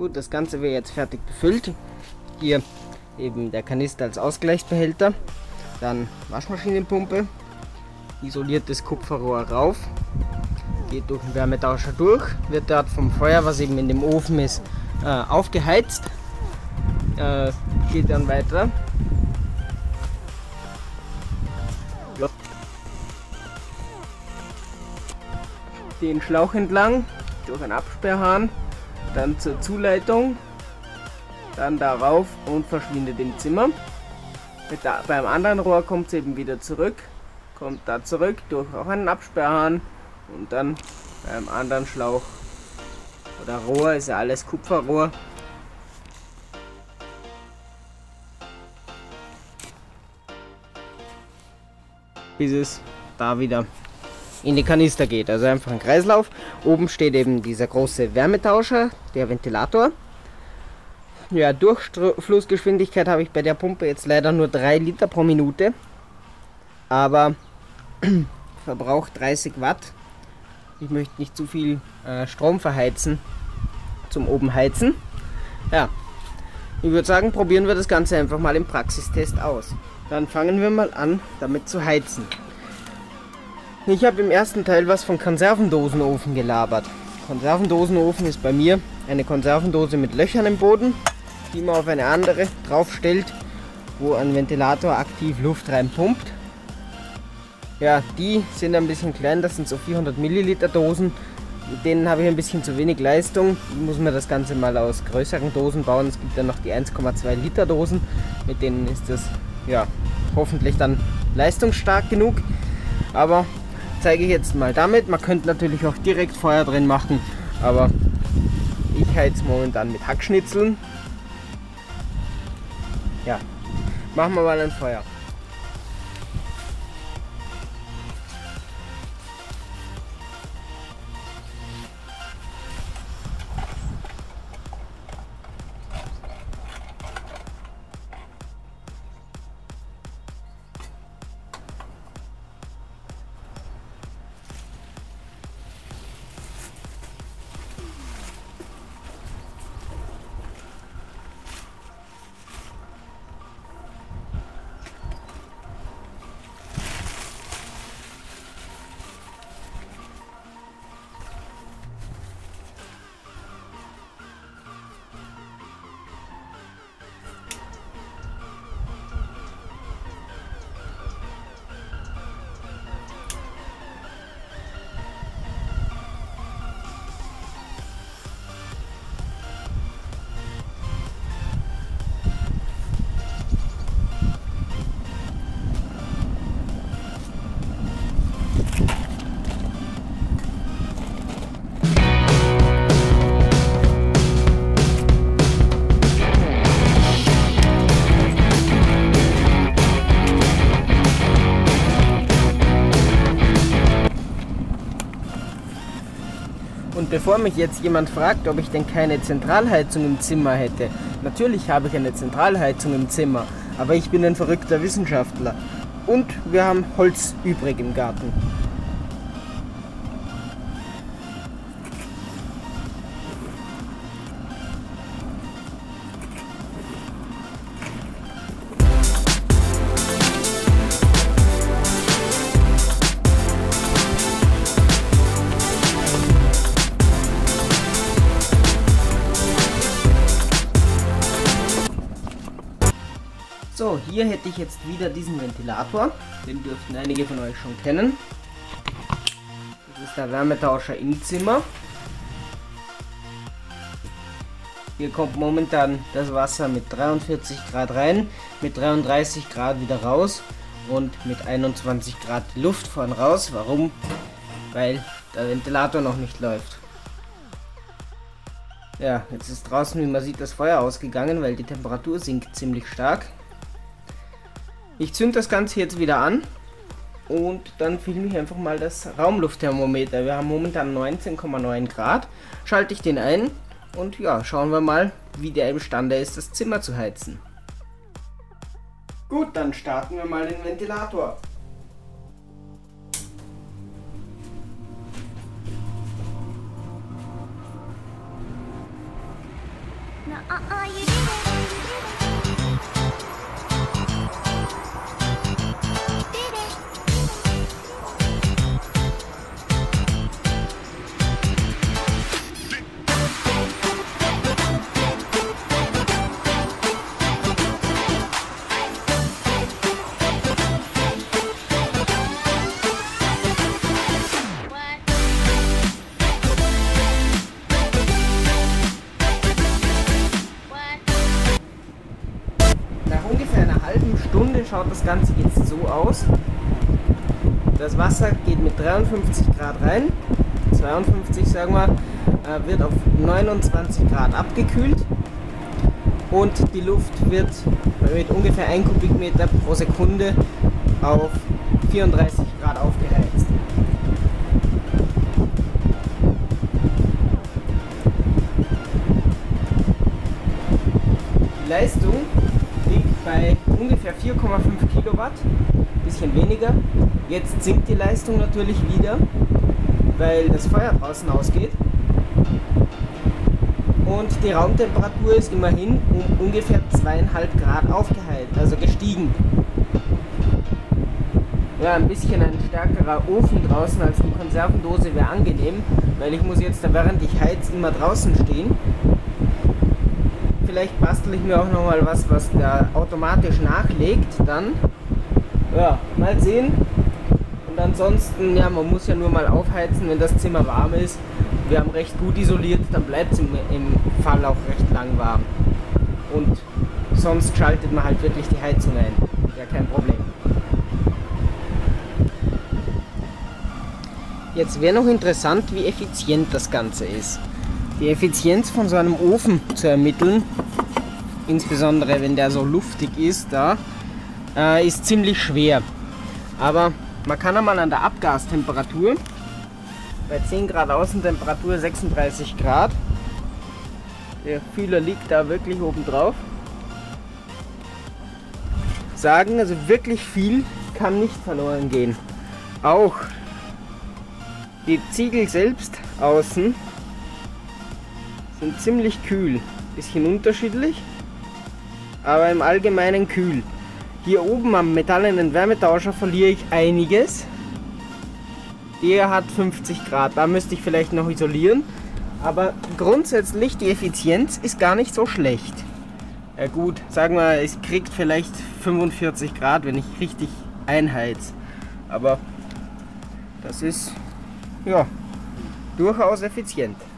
Gut, das Ganze wird jetzt fertig befüllt. Hier eben der Kanister als Ausgleichsbehälter. Dann Waschmaschinenpumpe, isoliertes Kupferrohr rauf, geht durch den Wärmetauscher durch, wird dort vom Feuer, was eben in dem Ofen ist, aufgeheizt, geht dann weiter. Den Schlauch entlang, durch einen Absperrhahn, dann zur Zuleitung, dann darauf und verschwindet im Zimmer. Beim anderen Rohr kommt es eben wieder zurück, kommt da zurück, durch auch einen Absperrhahn und dann beim anderen Schlauch oder Rohr, ist ja alles Kupferrohr. Bis es da wieder in die Kanister geht. Also einfach ein Kreislauf. Oben steht eben dieser große Wärmetauscher, der Ventilator. Ja, Durchflussgeschwindigkeit habe ich bei der Pumpe jetzt leider nur 3 Liter pro Minute. Aber verbraucht 30 Watt. Ich möchte nicht zu viel Strom verheizen zum oben heizen. Ja, ich würde sagen, probieren wir das Ganze einfach mal im Praxistest aus. Dann fangen wir mal an, damit zu heizen. Ich habe im ersten Teil was von Konservendosenofen gelabert. Konservendosenofen ist bei mir eine Konservendose mit Löchern im Boden, die man auf eine andere draufstellt, wo ein Ventilator aktiv Luft reinpumpt. Ja, die sind ein bisschen klein, das sind so 400 Milliliter Dosen. Mit denen habe ich ein bisschen zu wenig Leistung. Ich muss mir das Ganze mal aus größeren Dosen bauen. Es gibt dann noch die 1,2 Liter Dosen. Mit denen ist das ja hoffentlich dann leistungsstark genug. Aber zeige ich jetzt mal damit. Man könnte natürlich auch direkt Feuer drin machen, aber ich heiz momentan mit Hackschnitzeln. Ja, machen wir mal ein Feuer. Und bevor mich jetzt jemand fragt, ob ich denn keine Zentralheizung im Zimmer hätte, natürlich habe ich eine Zentralheizung im Zimmer, aber ich bin ein verrückter Wissenschaftler und wir haben Holz übrig im Garten. So, hier hätte ich jetzt wieder diesen Ventilator, den dürften einige von euch schon kennen. Das ist der Wärmetauscher im Zimmer. Hier kommt momentan das Wasser mit 43 Grad rein, mit 33 Grad wieder raus und mit 21 Grad die Luft vorn raus. Warum? Weil der Ventilator noch nicht läuft. Ja, jetzt ist draußen, wie man sieht, das Feuer ausgegangen, weil die Temperatur sinkt ziemlich stark. Ich zünde das Ganze jetzt wieder an und dann filme ich einfach mal das Raumluftthermometer. Wir haben momentan 19,9 Grad. Schalte ich den ein und ja, schauen wir mal, wie der imstande ist, das Zimmer zu heizen. Gut, dann starten wir mal den Ventilator. Nach ungefähr einer halben Stunde schaut das Ganze jetzt so aus. Das Wasser geht mit 53 Grad rein, 52 sagen wir, wird auf 29 Grad abgekühlt und die Luft wird mit ungefähr 1 Kubikmeter pro Sekunde auf 34 Grad aufgeheizt. Die Leistung liegt bei ungefähr 4,5 Kilowatt, ein bisschen weniger. Jetzt sinkt die Leistung natürlich wieder, weil das Feuer draußen ausgeht. Und die Raumtemperatur ist immerhin um ungefähr 2,5 Grad aufgeheizt, also gestiegen. Ja, ein bisschen ein stärkerer Ofen draußen als die Konservendose wäre angenehm, weil ich muss jetzt, während ich heiz, immer draußen stehen. Vielleicht bastel ich mir auch nochmal was der automatisch nachlegt dann. Ja, mal sehen. Und ansonsten, ja, man muss ja nur mal aufheizen, wenn das Zimmer warm ist. Wir haben recht gut isoliert, dann bleibt es im Fall auch recht lang warm. Und sonst schaltet man halt wirklich die Heizung ein. Ja, kein Problem. Jetzt wäre noch interessant, wie effizient das Ganze ist. Die Effizienz von so einem Ofen zu ermitteln, insbesondere wenn der so luftig ist, ist ziemlich schwer. Aber man kann einmal an der Abgastemperatur, bei 10 Grad Außentemperatur 36 Grad, der Fühler liegt da wirklich oben drauf, sagen, also wirklich viel kann nicht verloren gehen. Auch die Ziegel selbst außen sind ziemlich kühl, bisschen unterschiedlich, aber im Allgemeinen kühl. Hier oben am metallenen Wärmetauscher verliere ich einiges. Der hat 50 Grad, da müsste ich vielleicht noch isolieren, aber grundsätzlich die Effizienz ist gar nicht so schlecht. Ja gut, sagen wir, es kriegt vielleicht 45 Grad, wenn ich richtig einheiz, aber das ist ja durchaus effizient.